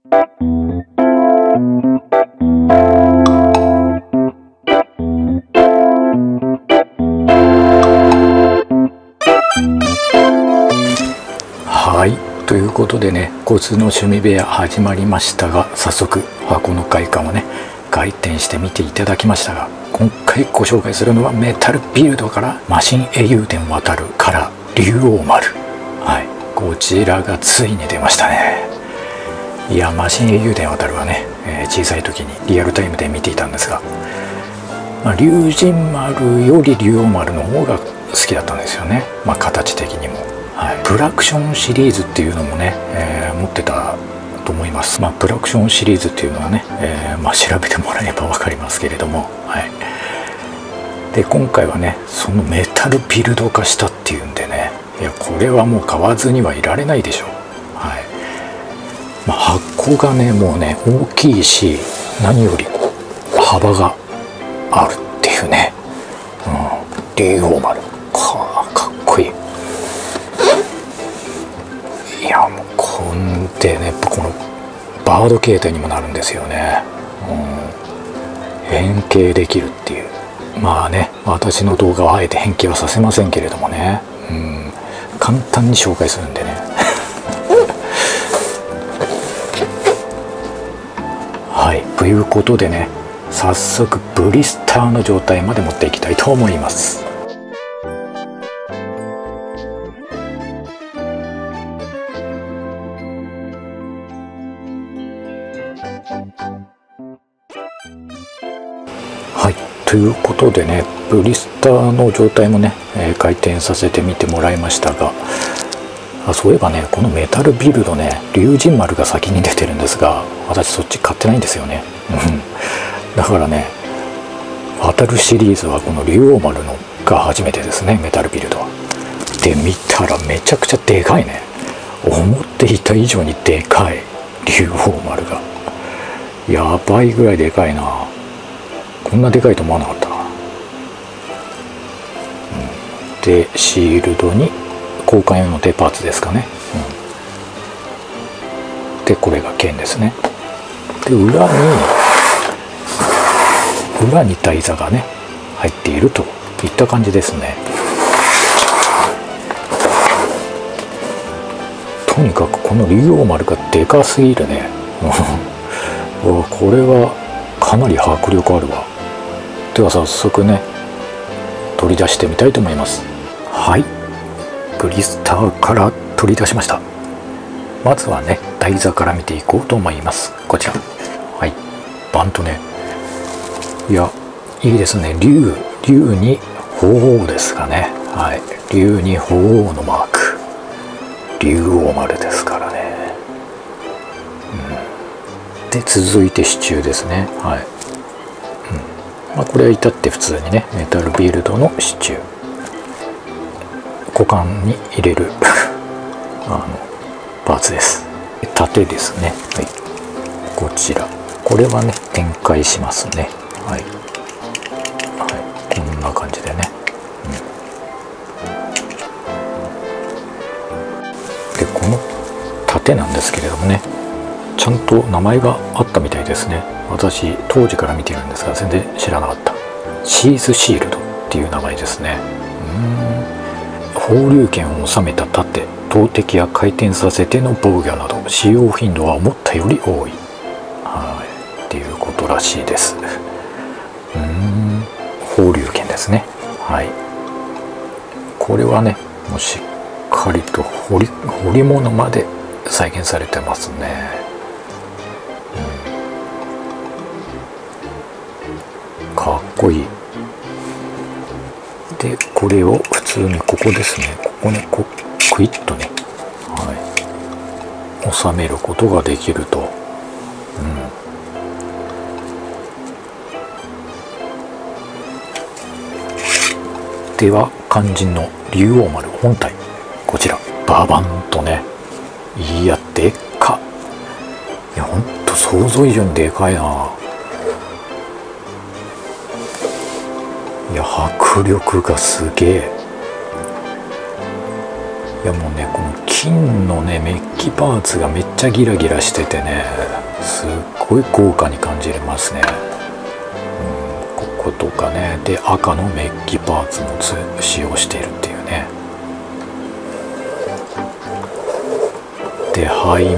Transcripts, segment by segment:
はい、ということでね、交通の趣味部屋始まりましたが、早速箱の外観をね回転して見ていただきましたが、今回ご紹介するのはメタルビルドからマシン英雄伝渡るから竜王丸、はい、こちらがついに出ましたね。いや、マシン英雄伝渡るはね、小さい時にリアルタイムで見ていたんですが、竜神丸より竜王丸の方が好きだったんですよね、形的にも。はい、プラクションシリーズっていうのもね、持ってたと思います。プラクションシリーズっていうのはね、調べてもらえば分かりますけれども、はい、で今回はねそのメタルビルド化したっていうんでね、いやこれはもう買わずにはいられないでしょう。はい、箱がねもうね大きいし、何より幅があるっていうね、竜王丸かっこいい。いやもうこんでね、やっぱこのバード形態にもなるんですよね。変形できるっていう。私の動画はあえて変形はさせませんけれどもね、簡単に紹介するんでねはい、ということでね、早速ブリスターの状態まで持っていきたいと思います。はい、ということでね、ブリスターの状態もね、回転させてみてもらいましたが、そういえばね、このメタルビルドね、竜神丸が先に出てるんですが、私そっち買ってないんですよね。だからね、渡るシリーズはこの竜王丸のが初めてですね、メタルビルドは。で見たらめちゃくちゃでかいね。思っていた以上にでかい、竜王丸が。やばいぐらいでかいな。こんなでかいと思わなかったな。でシールドに交換用の手パーツですかね。でこれが剣ですね。で裏に台座がね入っているといった感じですね。とにかくこの竜王丸がでかすぎるね。これはかなり迫力あるわ。では早速ね取り出してみたいと思います。はい、ブリスターから取り出しました。まずはね台座から見ていこうと思います。こちら、はい、バンとね、いやいいですね。竜に鳳凰ですかね。はい、竜に鳳凰のマーク、竜王丸ですからね。で続いて支柱ですね。はい、これは至って普通にねメタルビルドの支柱、股間に入れるパーツです。盾ですね。はい、こちら、これはね展開しますね。はい、こんな感じでね。でこの盾なんですけれどもね、ちゃんと名前があったみたいですね。私当時から見てるんですが全然知らなかった。シーズシールドっていう名前ですね。放流剣を収めた盾、投擲や回転させての防御など使用頻度は思ったより多い、っていうことらしいです。放流剣ですね。はい、これはねもうしっかりと彫り物まで再現されてますね。かっこいい。でこれを普通にここですね、ここにクイッとね、収めることができると。では肝心の竜王丸本体、こちらババンとね、いやでっか。いやほんと想像以上にでかいな。いや迫力がすげえ。いやもうねこの金のねメッキパーツがめっちゃギラギラしててね、すっごい豪華に感じれますね。こことかね、で赤のメッキパーツも使用しているっていうね。で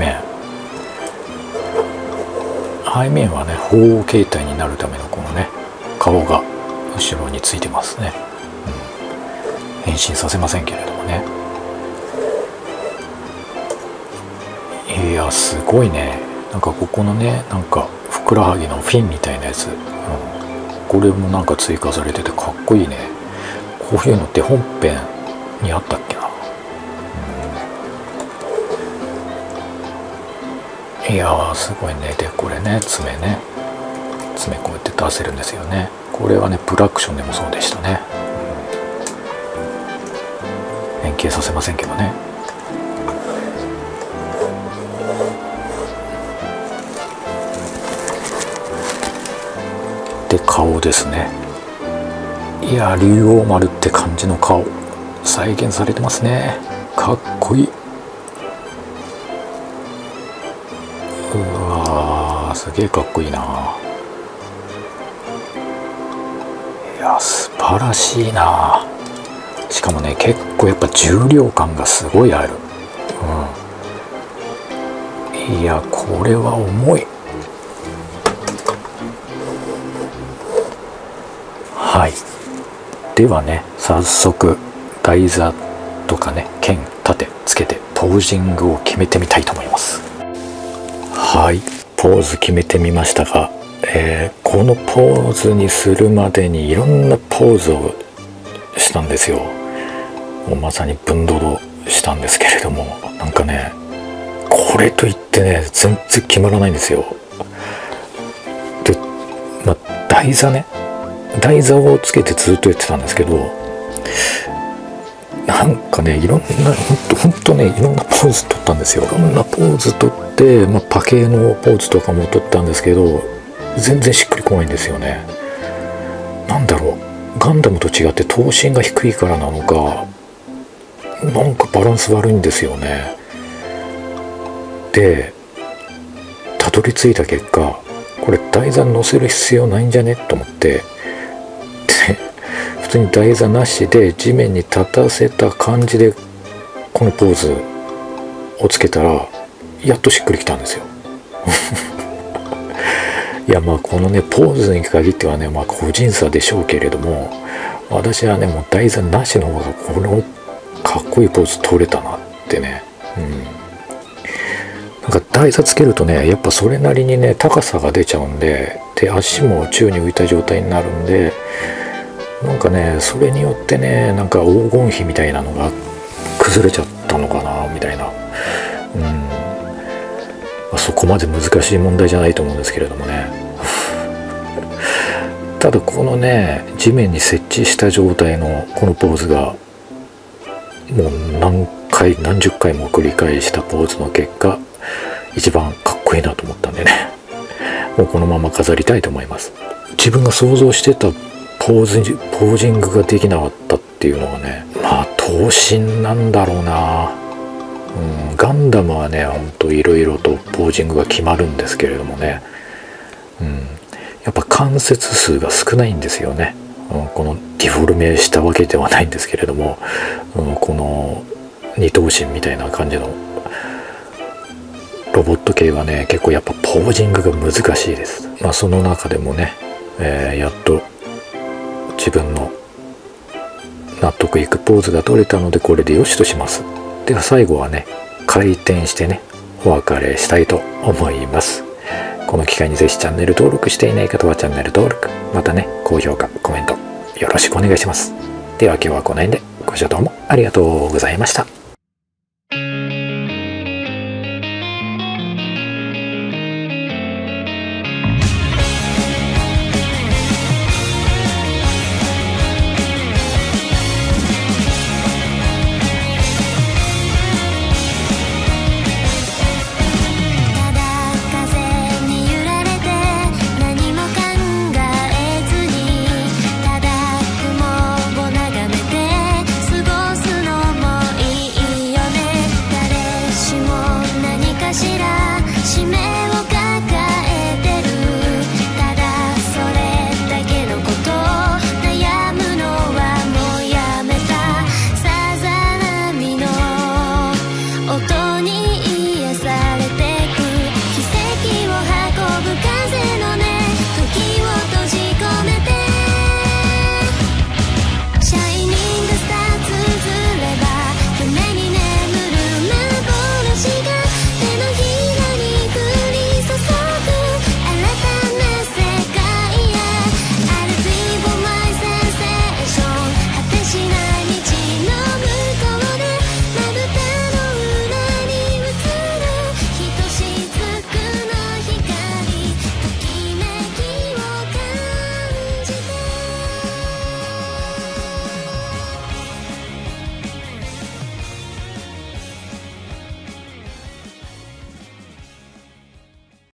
背面はね鳳凰形態になるためのこのね顔が後ろについてますね。変身させませんけれどもね。いやすごいね。なんかここのねなんかふくらはぎのフィンみたいなやつ、これもなんか追加されててかっこいいね。こういうのって本編にあったっけな。いやーすごいね。でこれね爪こうやって出せるんですよね。これはねプラクションでもそうでしたね。変形させませんけどね。で顔ですね。いや竜王丸って感じの顔再現されてますね。かっこいい。うわーすげえかっこいいな。いや素晴らしいな。しかもね結構やっぱ重量感がすごいある。いやこれは重い。はい、ではね早速台座とかね剣盾つけてポージングを決めてみたいと思います。はい、ポーズ決めてみましたが、このポーズにするまでにいろんなポーズをしたんですよ。もうまさに分ドロしたんですけれども、なんかねこれといってね全然決まらないんですよ。で台座をつけてずっとやってたんですけど、なんかねいろんなほんとねいろんなポーズ取ったんですよ。いろんなポーズ取って、パ系のポーズとかも取ったんですけど全然しっくりこないんですよね。なんだろう、ガンダムと違って頭身が低いからなのかなんかバランス悪いんですよね。でたどり着いた結果、これ台座に乗せる必要ないんじゃねと思って、普通に台座なしで地面に立たせた感じでこのポーズをつけたらやっとしっくりきたんですよ。いやこのねポーズに限ってはね個人差でしょうけれども、私はねもう台座なしの方がこのかっこいいポーズ取れたなってね。なんか台座つけるとねやっぱそれなりにね高さが出ちゃうんで、足も宙に浮いた状態になるんで、なんかねそれによってねなんか黄金比みたいなのが崩れちゃったのかなみたいな。そこまで難しい問題じゃないと思うんですけれどもね。ただこのね地面に設置した状態のこのポーズがもう何十回も繰り返したポーズの結果一番かっこいいなと思ったんでね、もうこのまま飾りたいと思います。自分が想像してたポージングができなかったっていうのはね頭身なんだろうな。ガンダムはねほんといろいろとポージングが決まるんですけれどもね、やっぱ関節数が少ないんですよね。このディフォルメしたわけではないんですけれども、この二頭身みたいな感じのロボット系はね結構やっぱポージングが難しいです。その中でもね、やっと自分の納得いくポーズが取れたのでこれでよしとします。では最後はね回転してねお別れしたいと思います。この機会にぜひチャンネル登録していない方はチャンネル登録、またね高評価コメントよろしくお願いします。では今日はこの辺でご視聴どうもありがとうございました。